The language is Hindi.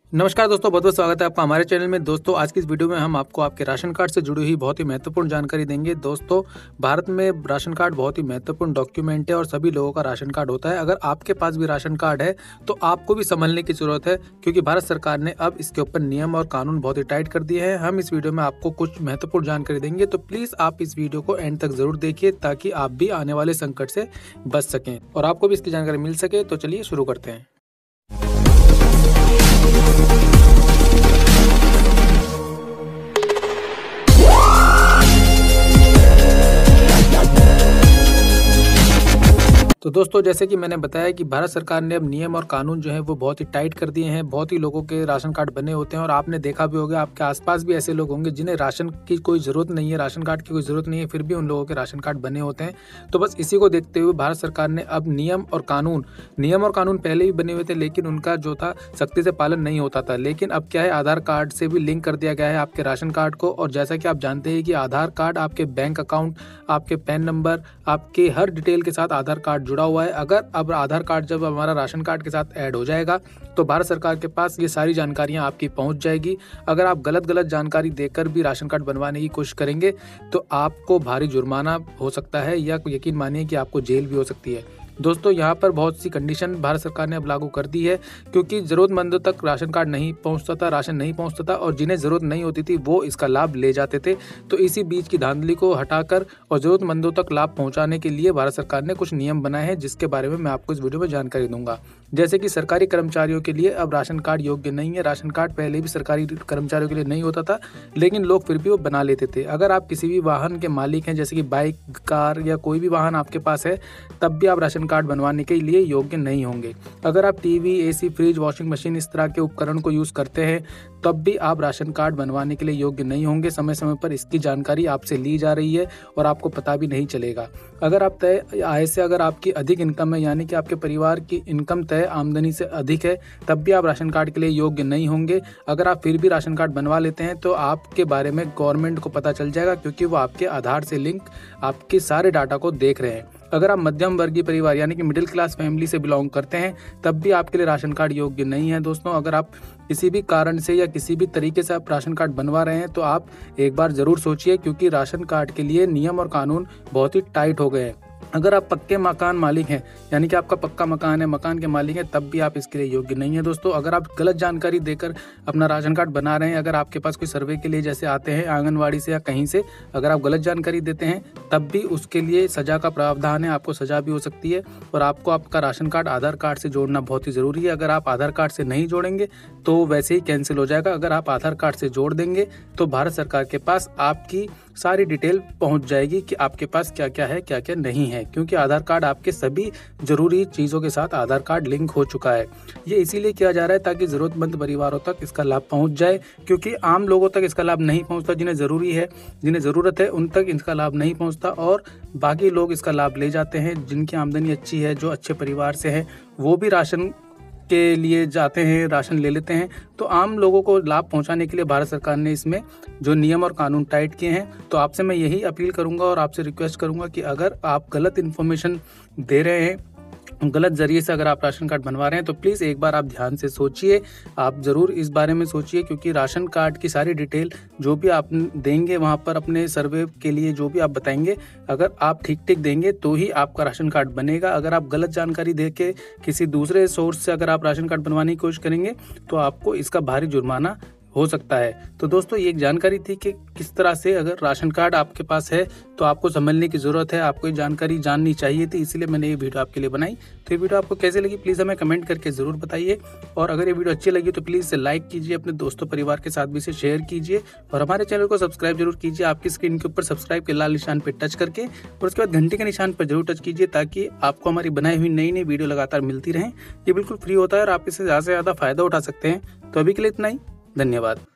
नमस्कार दोस्तों, बहुत बहुत स्वागत है आपका हमारे चैनल में। दोस्तों आज की इस वीडियो में हम आपको आपके राशन कार्ड से जुड़ी हुई बहुत ही महत्वपूर्ण जानकारी देंगे। दोस्तों भारत में राशन कार्ड बहुत ही महत्वपूर्ण डॉक्यूमेंट है और सभी लोगों का राशन कार्ड होता है। अगर आपके पास भी राशन कार्ड है तो आपको भी संभलने की जरूरत है, क्योंकि भारत सरकार ने अब इसके ऊपर नियम और कानून बहुत ही टाइट कर दिए हैं। हम इस वीडियो में आपको कुछ महत्वपूर्ण जानकारी देंगे, तो प्लीज आप इस वीडियो को एंड तक जरूर देखिए ताकि आप भी आने वाले संकट से बच सकें और आपको भी इसकी जानकारी मिल सके। तो चलिए शुरू करते हैं। तो दोस्तों जैसे कि मैंने बताया कि भारत सरकार ने अब नियम और कानून जो है वो बहुत ही टाइट कर दिए हैं। बहुत ही लोगों के राशन कार्ड बने होते हैं और आपने देखा भी होगा, आपके आसपास भी ऐसे लोग होंगे जिन्हें राशन की कोई ज़रूरत नहीं है, राशन कार्ड की कोई ज़रूरत नहीं है, फिर भी उन लोगों के राशन कार्ड बने होते हैं। तो बस इसी को देखते हुए भारत सरकार ने अब नियम और कानून पहले भी बने हुए थे, लेकिन उनका जो था सख्ती से पालन नहीं होता था। लेकिन अब क्या है, आधार कार्ड से भी लिंक कर दिया गया है आपके राशन कार्ड को। और जैसा कि आप जानते हैं कि आधार कार्ड आपके बैंक अकाउंट, आपके पैन नंबर, आपके हर डिटेल के साथ आधार कार्ड जुड़ा हुआ है। अगर अब आधार कार्ड जब हमारा राशन कार्ड के साथ ऐड हो जाएगा तो भारत सरकार के पास ये सारी जानकारियां आपकी पहुंच जाएगी। अगर आप गलत जानकारी देकर भी राशन कार्ड बनवाने की कोशिश करेंगे तो आपको भारी जुर्माना हो सकता है, या यकीन मानिए कि आपको जेल भी हो सकती है। दोस्तों यहाँ पर बहुत सी कंडीशन भारत सरकार ने अब लागू कर दी है, क्योंकि ज़रूरतमंदों तक राशन कार्ड नहीं पहुँचता था, राशन नहीं पहुँचता था, और जिन्हें ज़रूरत नहीं होती थी वो इसका लाभ ले जाते थे। तो इसी बीच की धांधली को हटाकर और ज़रूरतमंदों तक लाभ पहुँचाने के लिए भारत सरकार ने कुछ नियम बनाए हैं, जिसके बारे में मैं आपको इस वीडियो में जानकारी दूंगा। जैसे कि सरकारी कर्मचारियों के लिए अब राशन कार्ड योग्य नहीं है। राशन कार्ड पहले भी सरकारी कर्मचारियों के लिए नहीं होता था, लेकिन लोग फिर भी वो बना लेते थे। अगर आप किसी भी वाहन के मालिक हैं, जैसे कि बाइक, कार या कोई भी वाहन आपके पास है, तब भी आप राशन कार्ड बनवाने के लिए योग्य नहीं होंगे। अगर आप TV, AC, fridge, washing machine इस तरह के उपकरण को यूज़ करते हैं तब भी आप राशन कार्ड बनवाने के लिए योग्य नहीं होंगे। समय समय पर इसकी जानकारी आपसे ली जा रही है और आपको पता भी नहीं चलेगा। अगर आप तय आय से अगर आपकी अधिक इनकम है, यानी कि आपके परिवार की इनकम तय आमदनी से अधिक है, तब भी आप राशन कार्ड के लिए योग्य नहीं होंगे। अगर आप फिर भी राशन कार्ड बनवा लेते हैं तो आपके बारे में गवर्नमेंट को पता चल जाएगा, क्योंकि वो आपके आधार से लिंक आपके सारे डाटा को देख रहे हैं। अगर आप मध्यम वर्गीय परिवार यानी कि मिडिल क्लास फैमिली से बिलोंग करते हैं तब भी आपके लिए राशन कार्ड योग्य नहीं है। दोस्तों अगर आप किसी भी कारण से या किसी भी तरीके से आप राशन कार्ड बनवा रहे हैं तो आप एक बार ज़रूर सोचिए, क्योंकि राशन कार्ड के लिए नियम और कानून बहुत ही टाइट हो गए हैं। अगर आप पक्के मकान मालिक हैं, यानी कि आपका पक्का मकान है, मकान के मालिक हैं, तब भी आप इसके लिए योग्य नहीं है। दोस्तों अगर आप गलत जानकारी देकर अपना राशन कार्ड बना रहे हैं, अगर आपके पास कोई सर्वे के लिए जैसे आते हैं आंगनवाड़ी से या कहीं से, अगर आप गलत जानकारी देते हैं तब भी उसके लिए सजा का प्रावधान है, आपको सजा भी हो सकती है। और आपको आपका राशन कार्ड आधार कार्ड से जोड़ना बहुत ही ज़रूरी है। अगर आप आधार कार्ड से नहीं जोड़ेंगे तो वैसे ही कैंसिल हो जाएगा। अगर आप आधार कार्ड से जोड़ देंगे तो भारत सरकार के पास आपकी सारी डिटेल पहुंच जाएगी कि आपके पास क्या क्या है, क्या क्या नहीं है, क्योंकि आधार कार्ड आपके सभी जरूरी चीज़ों के साथ आधार कार्ड लिंक हो चुका है। ये इसीलिए किया जा रहा है ताकि ज़रूरतमंद परिवारों तक इसका लाभ पहुंच जाए, क्योंकि आम लोगों तक इसका लाभ नहीं पहुंचता। जिन्हें ज़रूरी है, जिन्हें ज़रूरत है, उन तक इसका लाभ नहीं पहुंचता और बाकी लोग इसका लाभ ले जाते हैं। जिनकी आमदनी अच्छी है, जो अच्छे परिवार से है, वो भी राशन के लिए जाते हैं, राशन ले लेते हैं। तो आम लोगों को लाभ पहुंचाने के लिए भारत सरकार ने इसमें जो नियम और कानून टाइट किए हैं। तो आपसे मैं यही अपील करूंगा और आपसे रिक्वेस्ट करूंगा कि अगर आप गलत इन्फॉर्मेशन दे रहे हैं, गलत जरिए से अगर आप राशन कार्ड बनवा रहे हैं तो प्लीज़ एक बार आप ध्यान से सोचिए। आप ज़रूर इस बारे में सोचिए, क्योंकि राशन कार्ड की सारी डिटेल जो भी आप देंगे वहाँ पर अपने सर्वे के लिए जो भी आप बताएंगे, अगर आप ठीक देंगे तो ही आपका राशन कार्ड बनेगा। अगर आप गलत जानकारी दे के किसी दूसरे सोर्स से अगर आप राशन कार्ड बनवाने की कोशिश करेंगे तो आपको इसका भारी जुर्माना हो सकता है। तो दोस्तों ये एक जानकारी थी कि किस तरह से अगर राशन कार्ड आपके पास है तो आपको समझने की ज़रूरत है, आपको ये जानकारी जाननी चाहिए थी, इसलिए मैंने ये वीडियो आपके लिए बनाई। तो ये वीडियो आपको कैसे लगी प्लीज़ हमें कमेंट करके ज़रूर बताइए, और अगर ये वीडियो अच्छी लगी तो प्लीज़ इसे लाइक कीजिए, अपने दोस्तों परिवार के साथ भी इसे शेयर कीजिए, और हमारे चैनल को सब्सक्राइब जरूर कीजिए। आपकी स्क्रीन के ऊपर सब्सक्राइब के लाल निशान पर टच करके और उसके बाद घंटे के निशान पर जरूर टच कीजिए, ताकि आपको हमारी बनाई हुई नई वीडियो लगातार मिलती रहें। ये बिल्कुल फ्री होता है और आप इससे ज़्यादा से ज़्यादा फ़ायदा उठा सकते हैं। तो अभी के लिए इतना ही, धन्यवाद।